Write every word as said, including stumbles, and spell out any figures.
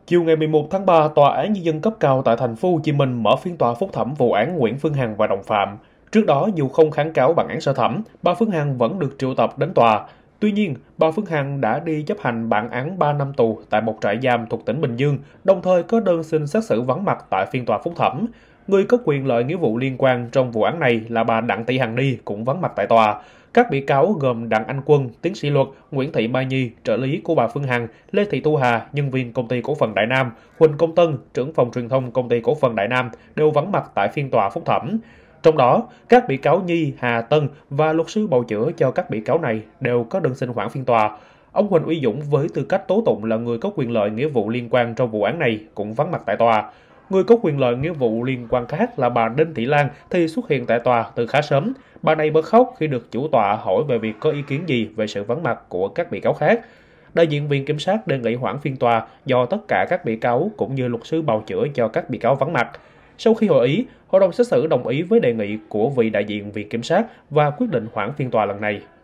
Chiều ngày mười một tháng ba, Tòa án Nhân dân cấp cao tại thành phố Hồ Chí Minh mở phiên tòa phúc thẩm vụ án Nguyễn Phương Hằng và đồng phạm. Trước đó, dù không kháng cáo bản án sơ thẩm, bà Phương Hằng vẫn được triệu tập đến tòa. Tuy nhiên, bà Phương Hằng đã đi chấp hành bản án ba năm tù tại một trại giam thuộc tỉnh Bình Dương, đồng thời có đơn xin xét xử vắng mặt tại phiên tòa phúc thẩm. Người có quyền lợi nghĩa vụ liên quan trong vụ án này là bà Đặng Thị Hàn Ni cũng vắng mặt tại tòa. Các bị cáo gồm Đặng Anh Quân, tiến sĩ luật, Nguyễn Thị Mai Nhi, trợ lý của bà Phương Hằng, Lê Thị Thu Hà, nhân viên công ty cổ phần Đại Nam, Huỳnh Công Tân, trưởng phòng truyền thông công ty cổ phần Đại Nam đều vắng mặt tại phiên tòa phúc thẩm. Trong đó, các bị cáo Nhi, Hà, Tân và luật sư bào chữa cho các bị cáo này đều có đơn xin hoãn phiên tòa. Ông Huỳnh Uy Dũng với tư cách tố tụng là người có quyền lợi nghĩa vụ liên quan trong vụ án này cũng vắng mặt tại tòa. Người có quyền lợi nghĩa vụ liên quan khác là bà Đinh Thị Lan thì xuất hiện tại tòa từ khá sớm. Bà này bật khóc khi được chủ tọa hỏi về việc có ý kiến gì về sự vắng mặt của các bị cáo khác. Đại diện Viện Kiểm sát đề nghị hoãn phiên tòa do tất cả các bị cáo cũng như luật sư bào chữa cho các bị cáo vắng mặt. Sau khi hội ý, Hội đồng xét xử đồng ý với đề nghị của vị đại diện Viện Kiểm sát và quyết định hoãn phiên tòa lần này.